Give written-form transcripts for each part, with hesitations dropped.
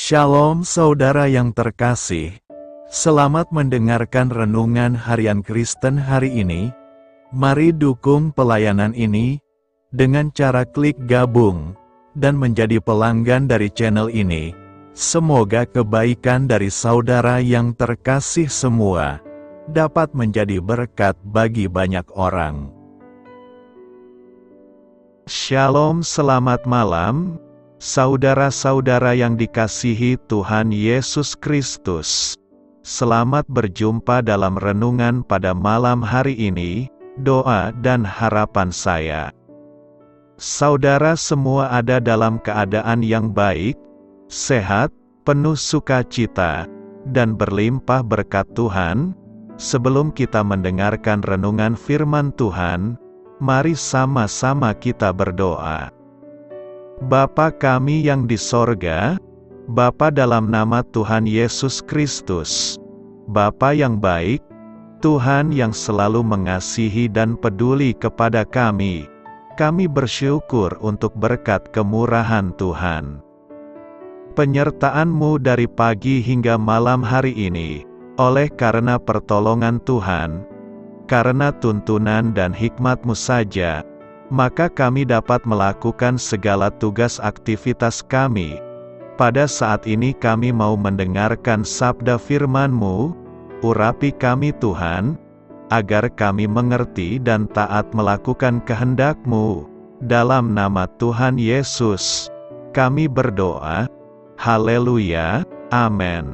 Shalom saudara yang terkasih, selamat mendengarkan renungan harian Kristen hari ini. Mari dukung pelayanan ini dengan cara klik gabung dan menjadi pelanggan dari channel ini. Semoga kebaikan dari saudara yang terkasih semua dapat menjadi berkat bagi banyak orang. Shalom, selamat malam. Saudara-saudara yang dikasihi Tuhan Yesus Kristus, selamat berjumpa dalam renungan pada malam hari ini. Doa dan harapan saya, saudara semua ada dalam keadaan yang baik, sehat, penuh sukacita, dan berlimpah berkat Tuhan. Sebelum kita mendengarkan renungan firman Tuhan, mari sama-sama kita berdoa. Bapa kami yang di sorga, Bapa dalam nama Tuhan Yesus Kristus, Bapa yang baik, Tuhan yang selalu mengasihi dan peduli kepada kami bersyukur untuk berkat kemurahan Tuhan. Penyertaan-Mu dari pagi hingga malam hari ini, oleh karena pertolongan Tuhan, karena tuntunan dan hikmat-Mu saja, maka kami dapat melakukan segala tugas aktivitas kami. Pada saat ini kami mau mendengarkan sabda firman-Mu, urapi kami Tuhan, agar kami mengerti dan taat melakukan kehendak-Mu. Dalam nama Tuhan Yesus, kami berdoa. Haleluya, amin.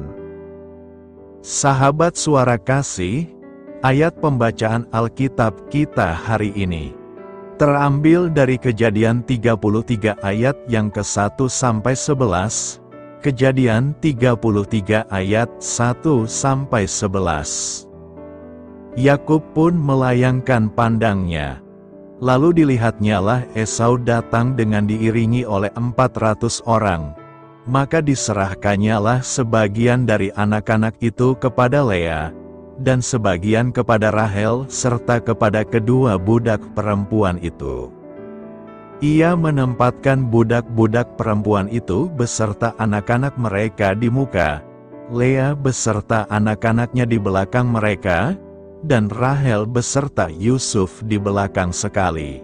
Sahabat suara kasih, ayat pembacaan Alkitab kita hari ini terambil dari Kejadian 33 ayat yang ke-1 sampai 11, Kejadian 33 ayat 1 sampai 11. Yakub pun melayangkan pandangnya. Lalu dilihatnyalah Esau datang dengan diiringi oleh 400 orang. Maka diserahkannyalah sebagian dari anak-anak itu kepada Lea, dan sebagian kepada Rahel serta kepada kedua budak perempuan itu. Ia menempatkan budak-budak perempuan itu beserta anak-anak mereka di muka, Lea beserta anak-anaknya di belakang mereka, dan Rahel beserta Yusuf di belakang sekali.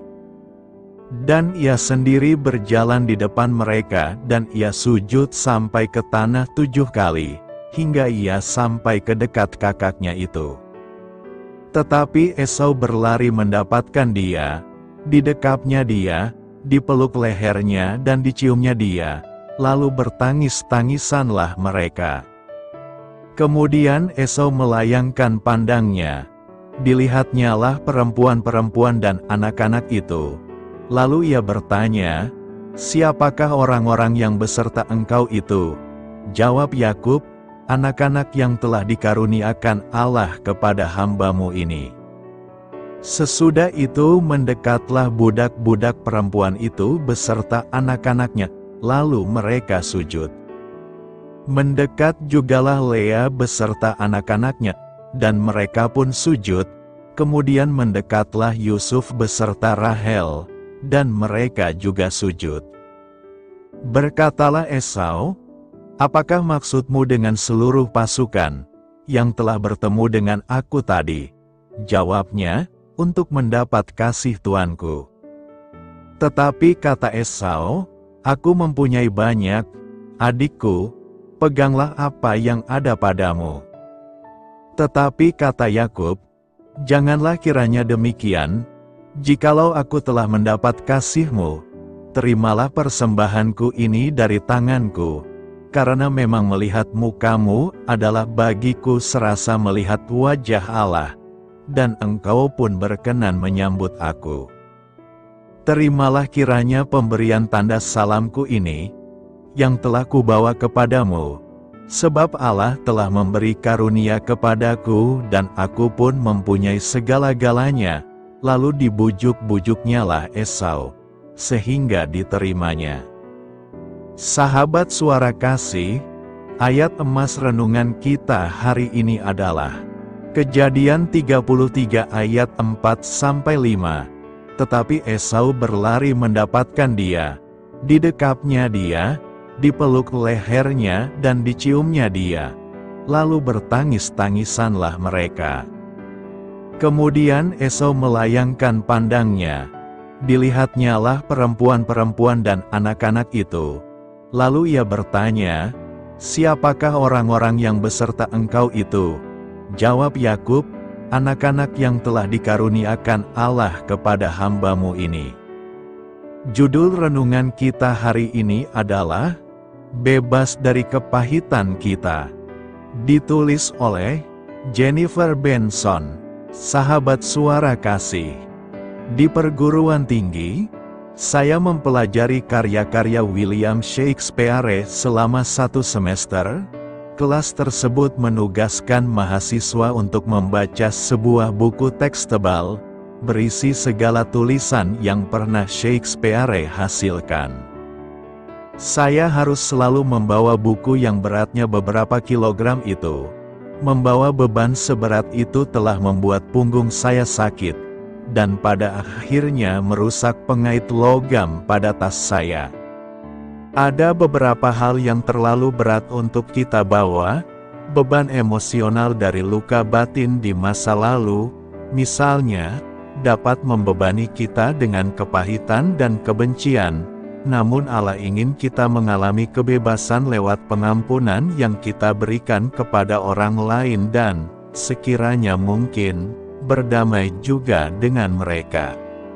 Dan ia sendiri berjalan di depan mereka, dan ia sujud sampai ke tanah 7 kali, hingga ia sampai ke dekat kakaknya itu. Tetapi Esau berlari mendapatkan dia, didekapnya dia, dipeluk lehernya dan diciumnya dia, lalu bertangis-tangisanlah mereka. Kemudian Esau melayangkan pandangnya, dilihatnyalah perempuan-perempuan dan anak-anak itu. Lalu ia bertanya, "Siapakah orang-orang yang beserta engkau itu?" Jawab Yakub, "Anak-anak yang telah dikaruniakan Allah kepada hamba-Mu ini." Sesudah itu mendekatlah budak-budak perempuan itu beserta anak-anaknya, lalu mereka sujud. Mendekat jugalah Lea beserta anak-anaknya, dan mereka pun sujud. Kemudian mendekatlah Yusuf beserta Rahel, dan mereka juga sujud. Berkatalah Esau, "Apakah maksudmu dengan seluruh pasukan yang telah bertemu dengan aku tadi?" Jawabnya, "Untuk mendapat kasih tuanku." Tetapi kata Esau, "Aku mempunyai banyak, adikku, peganglah apa yang ada padamu." Tetapi kata Yakub, "Janganlah kiranya demikian, jikalau aku telah mendapat kasih-Mu, terimalah persembahanku ini dari tanganku. Karena memang melihat muka-Mu adalah bagiku serasa melihat wajah Allah, dan Engkau pun berkenan menyambut aku. Terimalah kiranya pemberian tanda salamku ini, yang telah kubawa kepadamu, sebab Allah telah memberi karunia kepadaku dan aku pun mempunyai segala-galanya." Lalu dibujuk-bujuknyalah Esau, sehingga diterimanya. Sahabat suara kasih, ayat emas renungan kita hari ini adalah Kejadian 33 ayat 4-5. Tetapi Esau berlari mendapatkan dia, didekapnya dia, dipeluk lehernya dan diciumnya dia. Lalu bertangis-tangisanlah mereka. Kemudian Esau melayangkan pandangnya. Dilihatnyalah perempuan-perempuan dan anak-anak itu. Lalu ia bertanya, "Siapakah orang-orang yang beserta engkau itu?" Jawab Yakub, "Anak-anak yang telah dikaruniakan Allah kepada hamba-Mu ini." Judul renungan kita hari ini adalah Bebas dari Kepahitan Kita. Ditulis oleh Jennifer Benson, sahabat Suara Kasih. Di perguruan tinggi, saya mempelajari karya-karya William Shakespeare selama 1 semester. Kelas tersebut menugaskan mahasiswa untuk membaca sebuah buku teks tebal, berisi segala tulisan yang pernah Shakespeare hasilkan. Saya harus selalu membawa buku yang beratnya beberapa kilogram itu. Membawa beban seberat itu telah membuat punggung saya sakit, dan pada akhirnya merusak pengait logam pada tas saya. Ada beberapa hal yang terlalu berat untuk kita bawa, beban emosional dari luka batin di masa lalu, misalnya, dapat membebani kita dengan kepahitan dan kebencian, namun Allah ingin kita mengalami kebebasan lewat pengampunan yang kita berikan kepada orang lain dan, sekiranya mungkin, berdamai juga dengan mereka.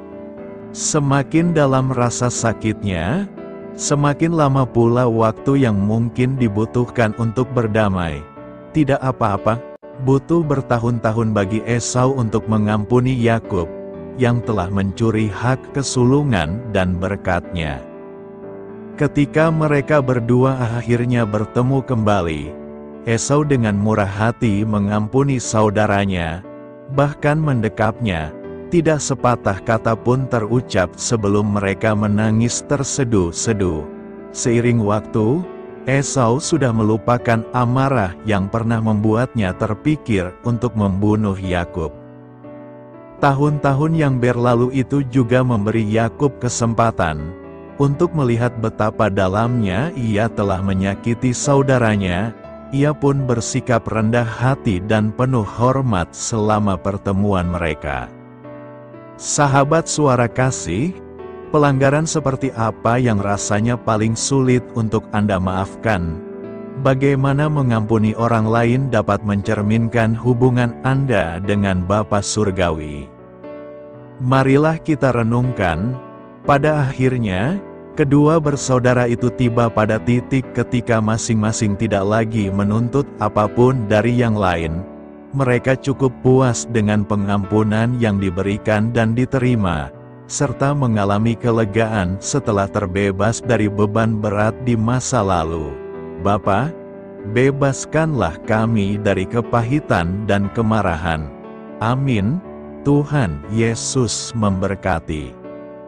Semakin dalam rasa sakitnya, semakin lama pula waktu yang mungkin dibutuhkan untuk berdamai. Tidak apa-apa, butuh bertahun-tahun bagi Esau untuk mengampuni Yakub, yang telah mencuri hak kesulungan dan berkatnya. Ketika mereka berdua akhirnya bertemu kembali, Esau dengan murah hati mengampuni saudaranya, bahkan mendekapnya. Tidak sepatah kata pun terucap sebelum mereka menangis terseduh-seduh. Seiring waktu, Esau sudah melupakan amarah yang pernah membuatnya terpikir untuk membunuh Yakub. Tahun-tahun yang berlalu itu juga memberi Yakub kesempatan untuk melihat betapa dalamnya ia telah menyakiti saudaranya. Ia pun bersikap rendah hati dan penuh hormat selama pertemuan mereka. Sahabat Suara Kasih, pelanggaran seperti apa yang rasanya paling sulit untuk Anda maafkan? Bagaimana mengampuni orang lain dapat mencerminkan hubungan Anda dengan Bapa Surgawi? Marilah kita renungkan. Pada akhirnya, kedua bersaudara itu tiba pada titik ketika masing-masing tidak lagi menuntut apapun dari yang lain. Mereka cukup puas dengan pengampunan yang diberikan dan diterima, serta mengalami kelegaan setelah terbebas dari beban berat di masa lalu. Bapa, bebaskanlah kami dari kepahitan dan kemarahan. Amin. Tuhan Yesus memberkati.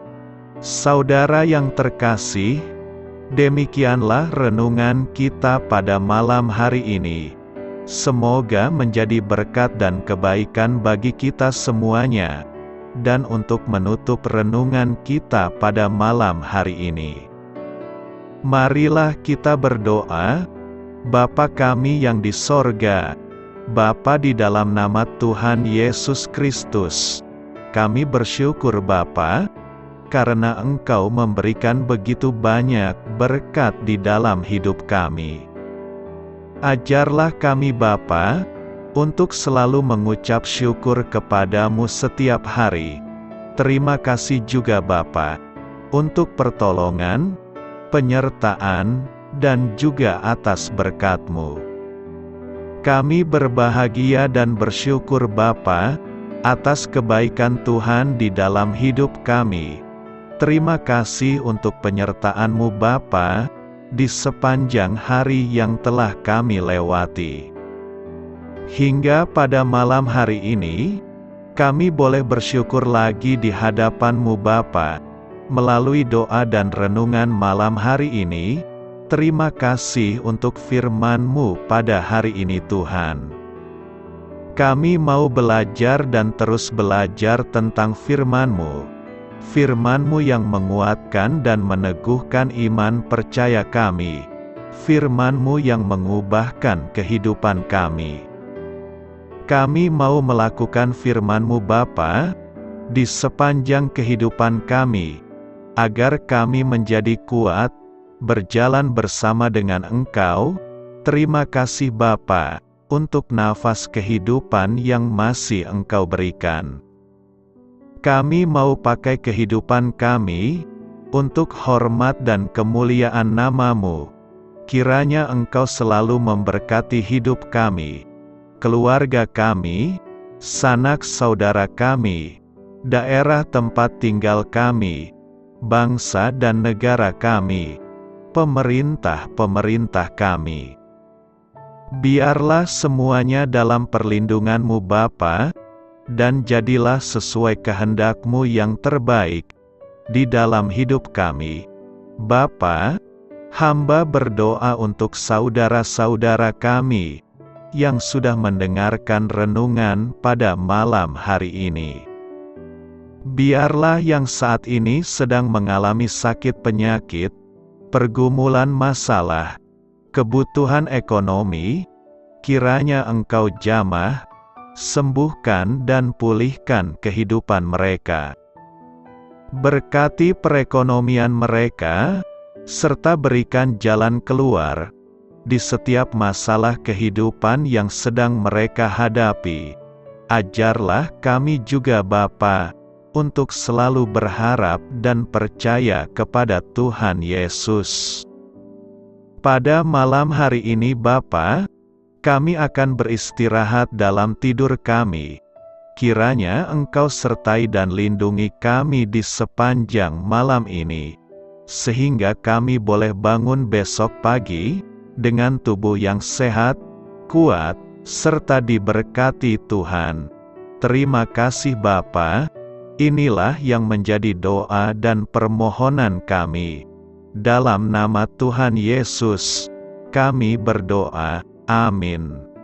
Saudara yang terkasih, demikianlah renungan kita pada malam hari ini. Semoga menjadi berkat dan kebaikan bagi kita semuanya. Dan untuk menutup renungan kita pada malam hari ini, marilah kita berdoa. Bapa kami yang di sorga, Bapa di dalam nama Tuhan Yesus Kristus, kami bersyukur Bapa, karena Engkau memberikan begitu banyak berkat di dalam hidup kami. Ajarlah kami Bapa, untuk selalu mengucap syukur kepadamu setiap hari. Terima kasih juga Bapa, untuk pertolongan, penyertaan, dan juga atas berkat-Mu. Kami berbahagia dan bersyukur Bapa, atas kebaikan Tuhan di dalam hidup kami. Terima kasih untuk penyertaan-Mu Bapa, di sepanjang hari yang telah kami lewati. Hingga pada malam hari ini, kami boleh bersyukur lagi di hadapan-Mu Bapa, melalui doa dan renungan malam hari ini. Terima kasih untuk firman-Mu pada hari ini Tuhan. Kami mau belajar dan terus belajar tentang firman-Mu. Firman-Mu yang menguatkan dan meneguhkan iman percaya kami. Firman-Mu yang mengubahkan kehidupan kami. Kami mau melakukan firman-Mu Bapa, di sepanjang kehidupan kami, agar kami menjadi kuat, berjalan bersama dengan Engkau. Terima kasih Bapa, untuk nafas kehidupan yang masih Engkau berikan. Kami mau pakai kehidupan kami, untuk hormat dan kemuliaan nama-Mu. Kiranya Engkau selalu memberkati hidup kami, keluarga kami, sanak saudara kami, daerah tempat tinggal kami, bangsa dan negara kami, pemerintah-pemerintah kami. Biarlah semuanya dalam perlindungan-Mu Bapa, dan jadilah sesuai kehendak-Mu yang terbaik, di dalam hidup kami. Bapa, hamba berdoa untuk saudara-saudara kami, yang sudah mendengarkan renungan pada malam hari ini. Biarlah yang saat ini sedang mengalami sakit penyakit, pergumulan masalah, kebutuhan ekonomi, kiranya Engkau jamah, sembuhkan dan pulihkan kehidupan mereka. Berkati perekonomian mereka, serta berikan jalan keluar, di setiap masalah kehidupan yang sedang mereka hadapi. Ajarlah kami juga Bapa, untuk selalu berharap dan percaya kepada Tuhan Yesus. Pada malam hari ini Bapa, kami akan beristirahat dalam tidur kami. Kiranya Engkau sertai dan lindungi kami di sepanjang malam ini, sehingga kami boleh bangun besok pagi, dengan tubuh yang sehat, kuat, serta diberkati Tuhan. Terima kasih Bapa, inilah yang menjadi doa dan permohonan kami. Dalam nama Tuhan Yesus, kami berdoa. Amin.